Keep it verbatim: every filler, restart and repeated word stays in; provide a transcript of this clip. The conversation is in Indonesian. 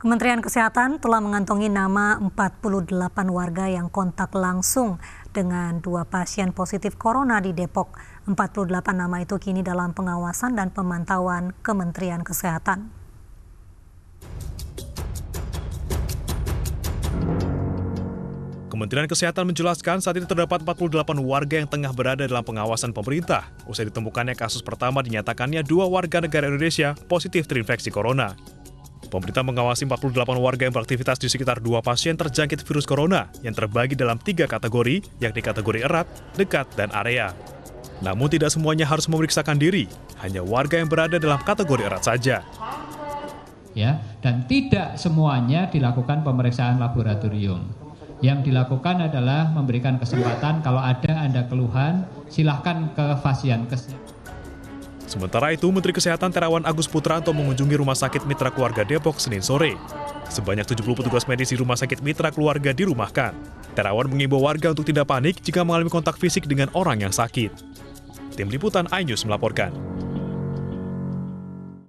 Kementerian Kesehatan telah mengantongi nama empat puluh delapan warga yang kontak langsung dengan dua pasien positif corona di Depok. empat puluh delapan nama itu kini dalam pengawasan dan pemantauan Kementerian Kesehatan. Kementerian Kesehatan menjelaskan saat ini terdapat empat puluh delapan warga yang tengah berada dalam pengawasan pemerintah. Usai ditemukannya kasus pertama, dinyatakannya dua warga negara Indonesia positif terinfeksi corona. Pemerintah mengawasi empat puluh delapan warga yang beraktivitas di sekitar dua pasien terjangkit virus corona yang terbagi dalam tiga kategori, yakni kategori erat, dekat, dan area. Namun tidak semuanya harus memeriksakan diri, hanya warga yang berada dalam kategori erat saja. Ya, dan tidak semuanya dilakukan pemeriksaan laboratorium. Yang dilakukan adalah memberikan kesempatan kalau ada Anda keluhan, silahkan ke Fasiankes. Sementara itu, Menteri Kesehatan Terawan Agus Putranto mengunjungi Rumah Sakit Mitra Keluarga Depok Senin sore. Sebanyak tujuh puluh petugas medis di Rumah Sakit Mitra Keluarga dirumahkan. Terawan mengimbau warga untuk tidak panik jika mengalami kontak fisik dengan orang yang sakit. Tim Liputan iNews melaporkan.